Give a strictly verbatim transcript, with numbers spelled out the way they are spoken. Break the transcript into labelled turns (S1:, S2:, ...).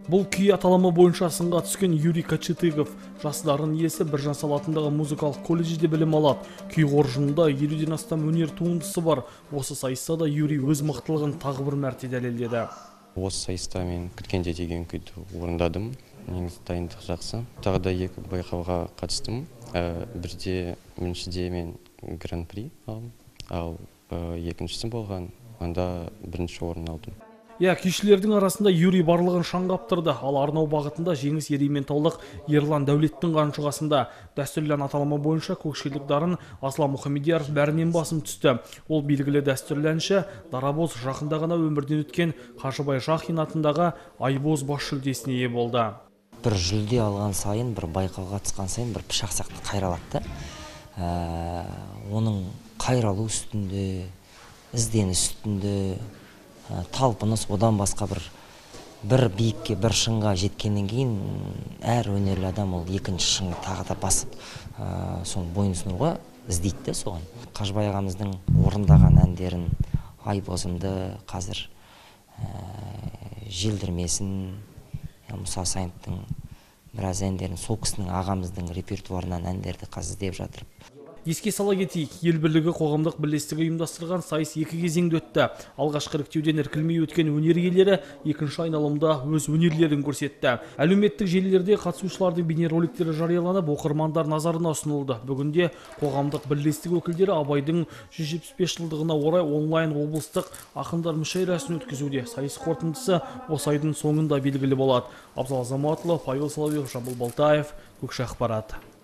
S1: Бұл күй аталымы бойынша сынға түскен Юрий Кочетыгов жас дарын иесі Біржан Сал атындағы музыкалық колледжде білім алады. Күй қоржынында елуден астам өнер туындысы бар. Осы сайыста да Юрий өз мықтылығын тағы бір мәрте дәлелдеді.
S2: Осы сайыста мен күткенде деген күйді орындадым. Негізі дайындық жақсы. Тағы да екі байқауға қатыстым. Бірде біріншіде мен гран-при алдым, ал екіншісі болған, анда бірінші орын алдым.
S1: Я, күйшілердің арасында Юрий барлығын шаңғаптырды, ал Арнау бағытында жеңіс ерейментаулық Ерлан Дәулеттің қанжығасында. Дәстүрлі аталымы бойынша көкшелік дарын Аслан Мұхамедияров бәрінен басым түсті. Ол белгілі дәстүрлі әнші Дарабоз жақында ғана өмірден өткен Қажыбай Жахин атындағы Айбоз бас жүлдесіне ие болды.
S3: Бір жүлде алған сайын, бір байқауға қатысқан сайын бір пышақ сияқты қайралады. Оның қайралу үстінде, ізденіс үстінде, талпыныс, одан басқа бір бір биікке, бір шыңға жеткеннен кейін әр өнерлі адам ол екінші шыңды тағы да басып, соның бойынсынуға іздейді соған. Қажыбай ағамыздың орындаған әндерін, Айбозымды, қазір Желдірмесін, Мұса Сайыновтың біраз әндерін, сол кісінің ағамыздың репертуарынан әндерді қазір іздеп жатыр.
S1: Еске сала кетейік, ел бірлігі қоғамдық бірлестігі ұйымдастырған сайыс екі кезеңде өтті. Алғашқы іріктеуден іркілмей өткен өнер иелері екінші айналымда өз өнерлерін көрсетті. Әлеуметтік желілерде қатысушылардың бейнероликтері жарияланып, оқырмандар назарына ұсынылды. Бүгінде қоғамдық бірлестік өкілдері Абайдың жүз жетпіс бес жылдығына орай онлайн облыстық ақындар мүшәйрасын өткізуде. Сайыс қорытындысы осы айдың соңында белгілі болады. Абзал Азаматұлы, Павел Соловьев, Жамбыл Балтаев, Көкше ақпарат.